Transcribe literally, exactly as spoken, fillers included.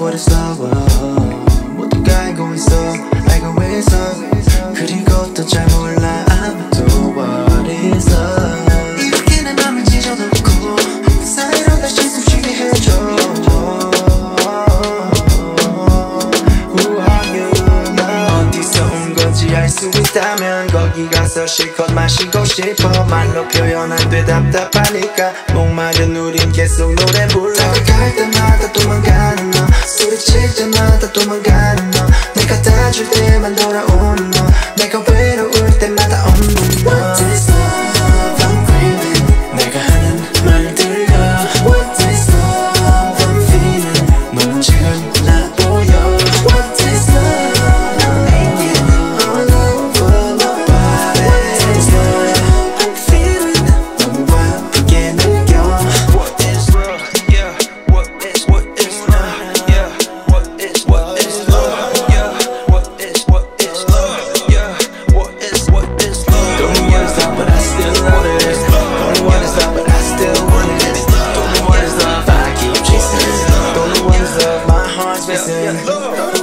what is love. 모두가 알고 있어, 알고 있어. 그리고 또 잘 몰라 아무도 what is love. 이렇게 내 맘을 찢어놓고 그 사이로 다시 숨쉬게 해줘. Who are you now? 어디서 온 건지 알 수 있다면 거기 가서 실컷 마시고 싶어. 말로 표현 안 돼 답답하니까 목마른 우린 계속 노래 불러. 다가갈 때마다 도망가는 너, 소리칠 때마다 도망가는 너, 내가 다 줄 때만 돌아오는 너, 내가 외로울 때마다 없는 너. What is love? I'm craving. 내가 하는 말 들려. What is love? I'm feeling. 넌 지금 나 보여. What is love? I'm aching all over my body. What is love? I'm feeling. 너무 아프게 느껴. What is love? Yeah. What is what is love? Yeah. What is what is love? Yeah. What is what is love? Yeah. What is what is love? Don't know what is love, but I still love it. Don't know what is love, but I still want it. Don't know what is love, I keep chasing it. Don't know what is love, my heart's racing.